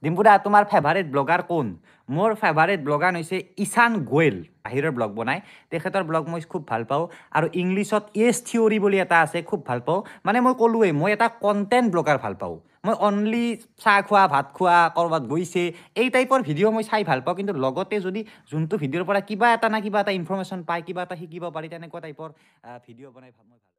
ডিম্পুদা তোমাৰ favourite blogger কোন মোৰ ফেভাৰেট ব্লগাৰ হৈছে ঈশান গোয়েল বাহিৰৰ ব্লগ বনাই তেখেতৰ ব্লগ মই খুব ভাল পাওঁ আৰু ইংলিছত এছ থিয়ৰী বুলি এটা আছে খুব ভাল পাওঁ মানে মই ক'লোৱেই মই এটা কণ্টেণ্ট ব্লগাৰ ভাল পাওঁ মই অনলি চাহ খোৱা ভাত খোৱা ক'ৰবাত গৈছে এই টাইপৰ ভিডিঅ' মই চাই ভাল পাওঁ কিন্তু লগতে যদি যোনটো ভিডিঅ'ৰ পৰা কিবা এটা না কিবা এটা ইনফৰমেশ্যন পায় কিবা এটা শিকিব পাৰি তেনেকুৱা টাইপৰ ভিডিঅ' বনাই মই ভাল